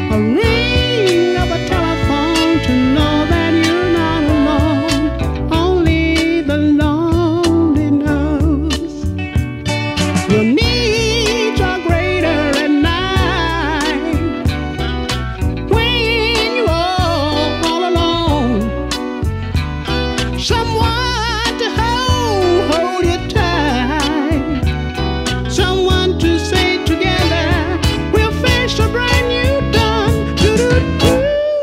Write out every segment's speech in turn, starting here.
A ring of a telephone to know that you're not alone. Only the lonely knows. Your needs are greater at night when you're all alone. Someone to hold you tight. Someone to say together, we'll face a brand new dawn. Do-do-do.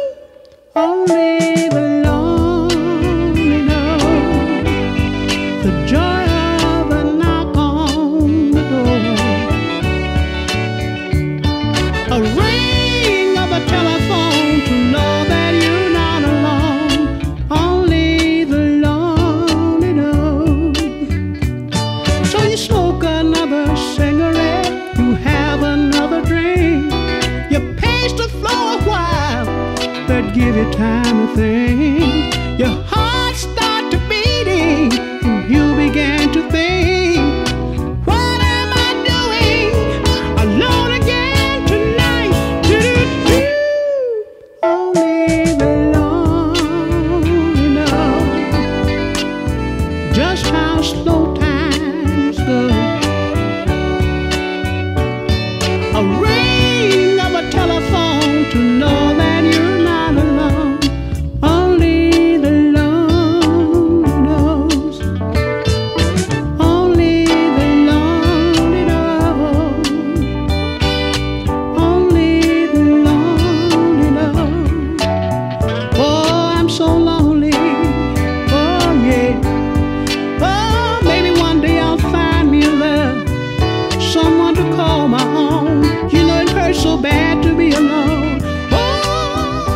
Only the lonely know the joy of a knock on the door. A ring of a telephone to know that you're not alone. Only the lonely know. So you smoke another cigarette, you have another drink, you pace the floor a while, that give you time to think. Your heart start to beating, and you begin to think, what am I doing alone again tonight? Do-do-do. Only the lonely know just how slow times go. A ring of a telephone to know that you're not alone. Only the lonely knows. Only the lonely knows. Only the lonely knows. Oh, I'm so lonely. Oh, yeah. Oh, maybe one day I'll find me a love, someone to call my own. You know it hurts so bad to be alone. Oh,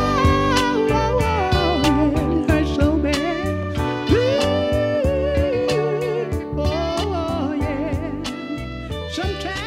yeah, it hurts so bad. Ooh, oh, yeah. Sometimes